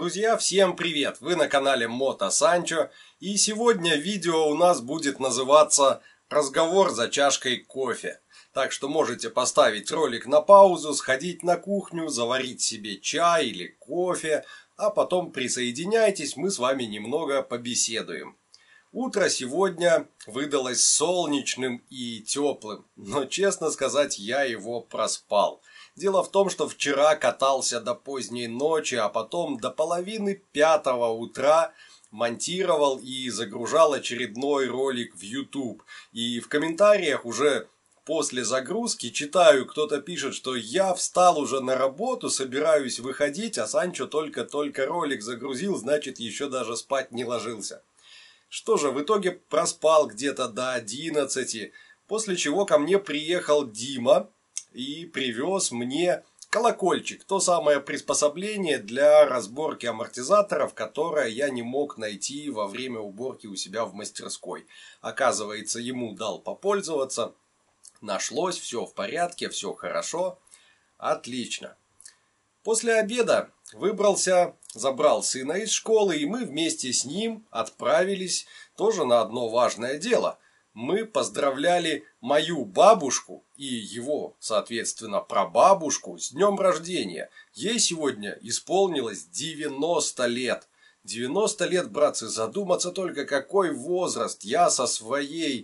Друзья, всем привет! Вы на канале Мото Санчо, и сегодня видео у нас будет называться «Разговор за чашкой кофе». Так что можете поставить ролик на паузу, сходить на кухню, заварить себе чай или кофе, а потом присоединяйтесь, мы с вами немного побеседуем. Утро сегодня выдалось солнечным и теплым, но, честно сказать, я его проспал. Дело в том, что вчера катался до поздней ночи, а потом до половины 5 утра монтировал и загружал очередной ролик в YouTube. И в комментариях уже после загрузки читаю, кто-то пишет, что я встал уже на работу, собираюсь выходить, а Санчо только-только ролик загрузил, значит, еще даже спать не ложился. Что же, в итоге проспал где-то до 11, после чего ко мне приехал Дима и привез мне колокольчик, то самое приспособление для разборки амортизаторов, которое я не мог найти во время уборки у себя в мастерской. Оказывается, ему дал попользоваться, нашлось, все в порядке, все хорошо, отлично. После обеда выбрался, забрал сына из школы, и мы вместе с ним отправились тоже на одно важное дело. Мы поздравляли мою бабушку и его, соответственно, прабабушку с днем рождения. Ей сегодня исполнилось 90 лет. 90 лет, братцы, задуматься только, какой возраст. Я со своего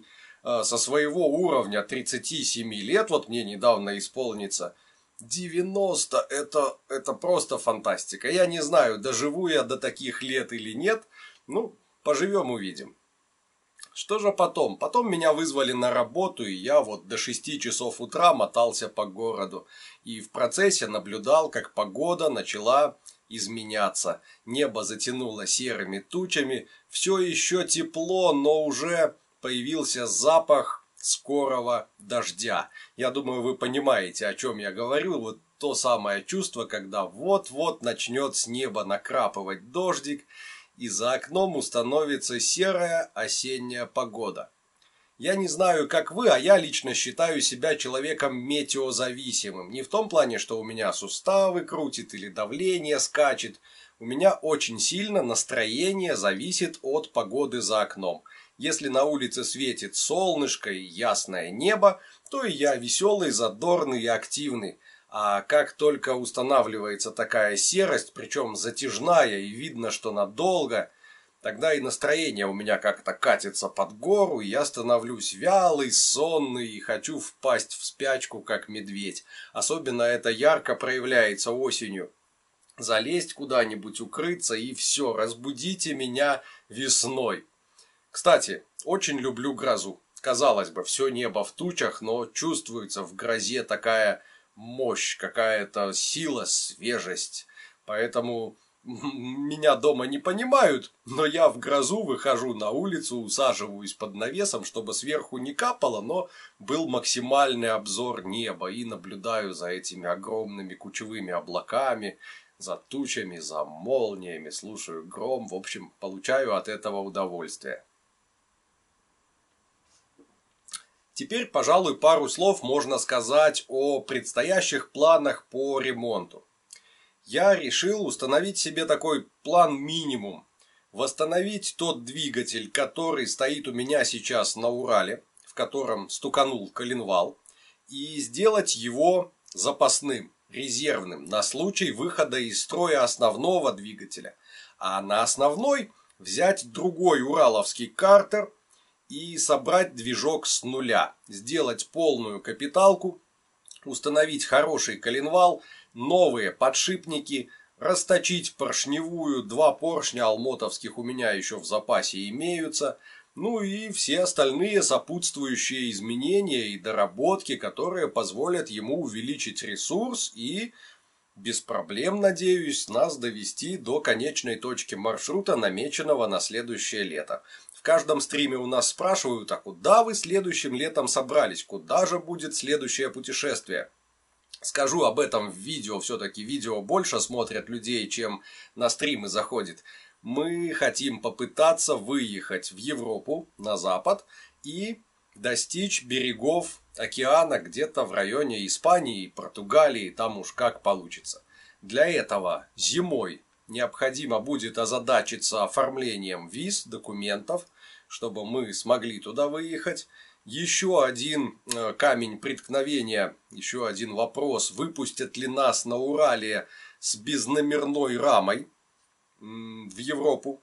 уровня 37 лет, вот мне недавно исполнится, 90 это просто фантастика. Я не знаю, доживу я до таких лет или нет. Ну, поживем увидим. Что же потом? Потом меня вызвали на работу, и я вот до 6 часов утра мотался по городу. И в процессе наблюдал, как погода начала изменяться. Небо затянуло серыми тучами. Все еще тепло, но уже появился запах скорого дождя. Я думаю, вы понимаете, о чем я говорю. Вот то самое чувство, когда вот-вот начнет с неба накрапывать дождик, и за окном установится серая осенняя погода. Я не знаю, как вы, а я лично считаю себя человеком метеозависимым. Не в том плане, что у меня суставы крутит или давление скачет. У меня очень сильно настроение зависит от погоды за окном. Если на улице светит солнышко и ясное небо, то и я веселый, задорный и активный. А как только устанавливается такая серость, причем затяжная и видно, что надолго, тогда и настроение у меня как-то катится под гору, и я становлюсь вялый, сонный и хочу впасть в спячку, как медведь. Особенно это ярко проявляется осенью. Залезть куда-нибудь, укрыться и все, разбудите меня весной. Кстати, очень люблю грозу. Казалось бы, все небо в тучах, но чувствуется в грозе такая мощь, какая-то сила, свежесть. Поэтому меня дома не понимают, но я в грозу выхожу на улицу, усаживаюсь под навесом, чтобы сверху не капало, но был максимальный обзор неба, и наблюдаю за этими огромными кучевыми облаками, за тучами, за молниями, слушаю гром, в общем, получаю от этого удовольствие. Теперь, пожалуй, пару слов можно сказать о предстоящих планах по ремонту. Я решил установить себе такой план-минимум. Восстановить тот двигатель, который стоит у меня сейчас на Урале, в котором стуканул коленвал, и сделать его запасным, резервным, на случай выхода из строя основного двигателя. А на основной взять другой ураловский картер и собрать движок с нуля, сделать полную капиталку, установить хороший коленвал, новые подшипники, расточить поршневую, 2 поршня алмотовских у меня еще в запасе имеются, ну и все остальные сопутствующие изменения и доработки, которые позволят ему увеличить ресурс и без проблем, надеюсь, нас довести до конечной точки маршрута, намеченного на следующее лето. В каждом стриме у нас спрашивают, а куда вы следующим летом собрались? Куда же будет следующее путешествие? Скажу об этом в видео, все-таки видео больше смотрят людей, чем на стримы заходит. Мы хотим попытаться выехать в Европу, на запад, и достичь берегов океана где-то в районе Испании, Португалии, там уж как получится. Для этого зимой необходимо будет озадачиться оформлением виз, документов, чтобы мы смогли туда выехать. Еще один камень преткновения, еще один вопрос: выпустят ли нас на Урале с безномерной рамой в Европу?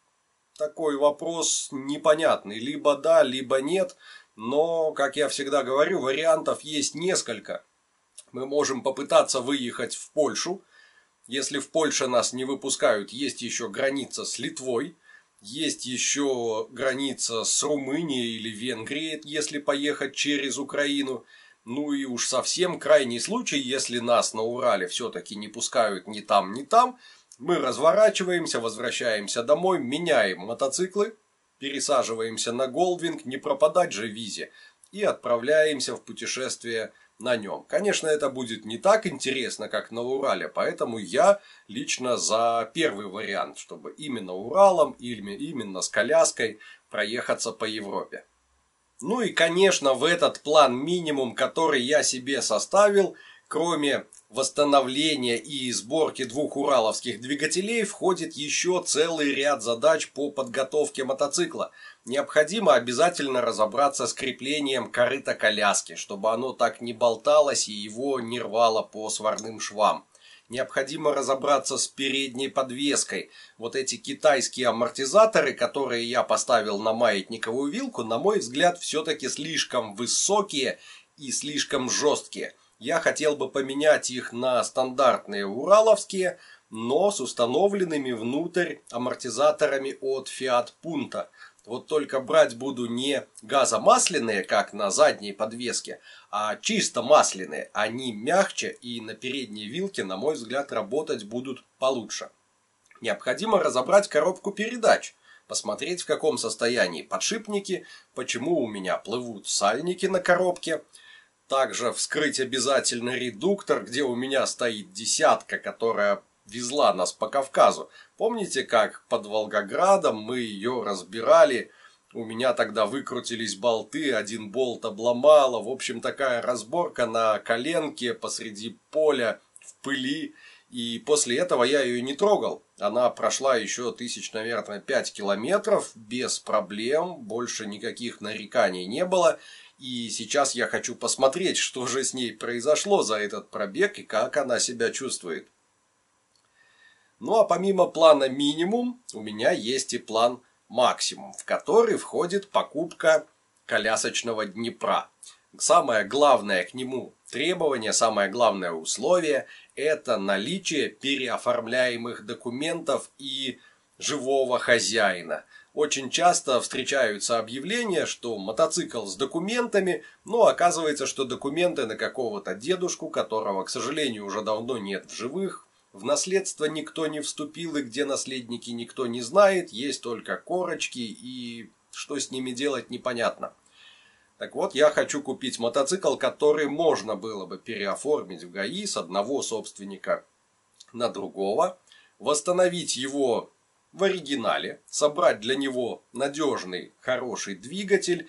Такой вопрос непонятный. Либо да, либо нет. Но, как я всегда говорю, вариантов есть несколько. Мы можем попытаться выехать в Польшу. Если в Польше нас не выпускают, есть еще граница с Литвой. Есть еще граница с Румынией или Венгрией, если поехать через Украину. Ну и уж совсем крайний случай, если нас на Урале все-таки не пускают ни там, ни там, мы разворачиваемся, возвращаемся домой, меняем мотоциклы, пересаживаемся на Голдвинг, не пропадать же визе, и отправляемся в путешествие на нем. Конечно, это будет не так интересно, как на Урале, поэтому я лично за первый вариант, чтобы именно Уралом или именно с коляской проехаться по Европе. Ну и, конечно, в этот план минимум, который я себе составил, кроме восстановления и сборки двух ураловских двигателей, входит еще целый ряд задач по подготовке мотоцикла. Необходимо обязательно разобраться с креплением корыта коляски, чтобы оно так не болталось и его не рвало по сварным швам. Необходимо разобраться с передней подвеской. Вот эти китайские амортизаторы, которые я поставил на маятниковую вилку, на мой взгляд, все-таки слишком высокие и слишком жесткие. Я хотел бы поменять их на стандартные ураловские, но с установленными внутрь амортизаторами от Fiat Punto. Вот только брать буду не газомасляные, как на задней подвеске, а чисто масляные. Они мягче и на передней вилке, на мой взгляд, работать будут получше. Необходимо разобрать коробку передач, посмотреть, в каком состоянии подшипники, почему у меня плывут сальники на коробке. Также вскрыть обязательно редуктор, где у меня стоит десятка, которая везла нас по Кавказу. Помните, как под Волгоградом мы ее разбирали? У меня тогда выкрутились болты, один болт обломало. В общем, такая разборка на коленке посреди поля в пыли. И после этого я ее не трогал. Она прошла еще тысяч, наверное, 5 километров без проблем. Больше никаких нареканий не было. И сейчас я хочу посмотреть, что же с ней произошло за этот пробег и как она себя чувствует. Ну а помимо плана минимум, у меня есть и план максимум, в который входит покупка колясочного Днепра. Самое главное к нему требование, самое главное условие – это наличие переоформляемых документов и живого хозяина. Очень часто встречаются объявления, что мотоцикл с документами, но оказывается, что документы на какого-то дедушку, которого, к сожалению, уже давно нет в живых, в наследство никто не вступил и где наследники никто не знает, есть только корочки и что с ними делать непонятно. Так вот, я хочу купить мотоцикл, который можно было бы переоформить в ГАИ с одного собственника на другого, восстановить его в оригинале, собрать для него надежный, хороший двигатель,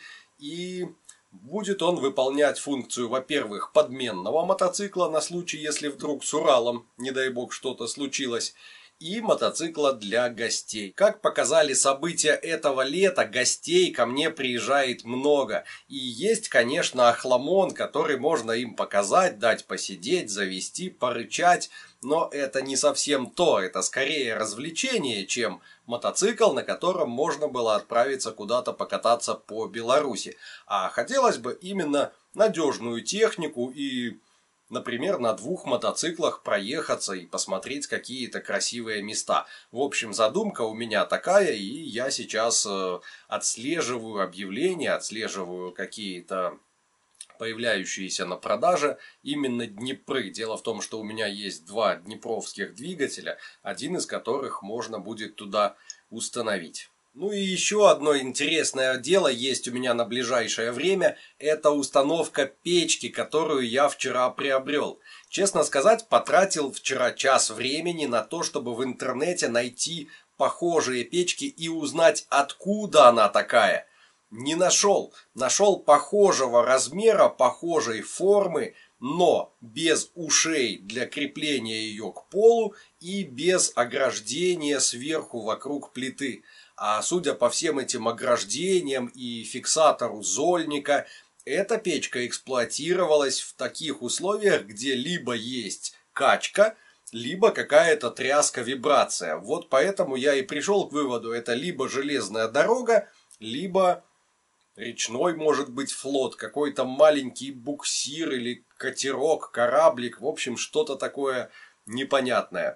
и будет он выполнять функцию, во-первых, подменного мотоцикла на случай, если вдруг с Уралом, не дай бог, что-то случилось, и мотоцикла для гостей. Как показали события этого лета, гостей ко мне приезжает много. И есть, конечно, охламон, который можно им показать, дать посидеть, завести, порычать. Но это не совсем то, это скорее развлечение, чем мотоцикл, на котором можно было отправиться куда-то покататься по Беларуси. А хотелось бы именно надежную технику и, например, на двух мотоциклах проехаться и посмотреть какие-то красивые места. В общем, задумка у меня такая, и я сейчас отслеживаю объявления, отслеживаю какие-то появляющиеся на продаже именно Днепры. Дело в том, что у меня есть два днепровских двигателя, один из которых можно будет туда установить. Ну и еще одно интересное дело есть у меня на ближайшее время. Это установка печки, которую я вчера приобрел. Честно сказать, потратил вчера час времени на то, чтобы в интернете найти похожие печки и узнать, откуда она такая. не нашел. Нашел похожего размера, похожей формы, но без ушей для крепления ее к полу и без ограждения сверху вокруг плиты. А судя по всем этим ограждениям и фиксатору зольника, эта печка эксплуатировалась в таких условиях, где либо есть качка, либо какая-то тряска, вибрация. Вот поэтому я и пришел к выводу, это либо железная дорога, либо речной, может быть, флот, какой-то маленький буксир или катерок, кораблик, в общем, что-то такое непонятное.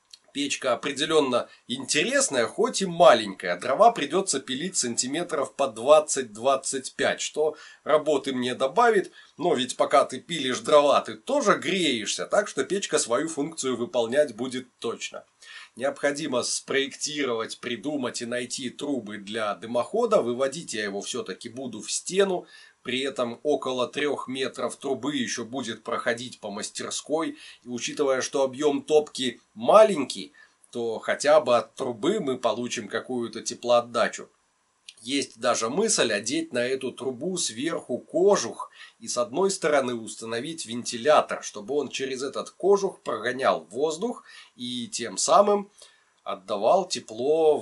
Печка определенно интересная, хоть и маленькая. Дрова придется пилить сантиметров по 20-25, что работы мне добавит. Но ведь пока ты пилишь дрова, ты тоже греешься, так что печка свою функцию выполнять будет точно. Необходимо спроектировать, придумать и найти трубы для дымохода. Выводить я его все-таки буду в стену. При этом около 3 метров трубы еще будет проходить по мастерской. И учитывая, что объем топки маленький, то хотя бы от трубы мы получим какую-то теплоотдачу. Есть даже мысль одеть на эту трубу сверху кожух и с одной стороны установить вентилятор, чтобы он через этот кожух прогонял воздух и тем самым отдавал тепло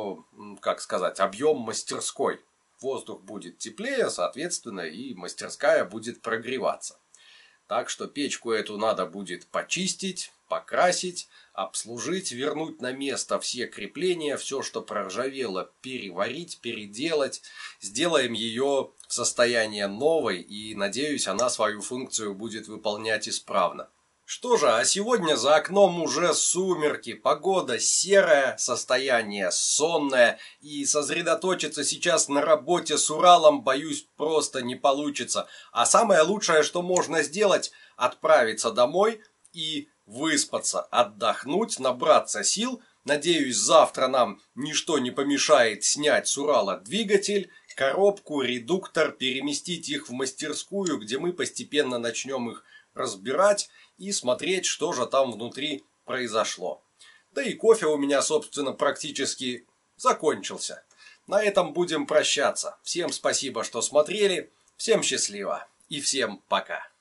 в, как сказать, объем мастерской. Воздух будет теплее, соответственно, и мастерская будет прогреваться. Так что печку эту надо будет почистить, покрасить, обслужить, вернуть на место все крепления, все, что проржавело, переварить, переделать. Сделаем ее в состоянии новой и, надеюсь, она свою функцию будет выполнять исправно. Что же, а сегодня за окном уже сумерки, погода серая, состояние сонное, и сосредоточиться сейчас на работе с Уралом, боюсь, просто не получится. А самое лучшее, что можно сделать, отправиться домой и выспаться, отдохнуть, набраться сил. Надеюсь, завтра нам ничто не помешает снять с Урала двигатель, коробку, редуктор, переместить их в мастерскую, где мы постепенно начнем их разбирать и смотреть, что же там внутри произошло. Да и кофе у меня, собственно, практически закончился. На этом будем прощаться. Всем спасибо, что смотрели, всем счастливо и всем пока.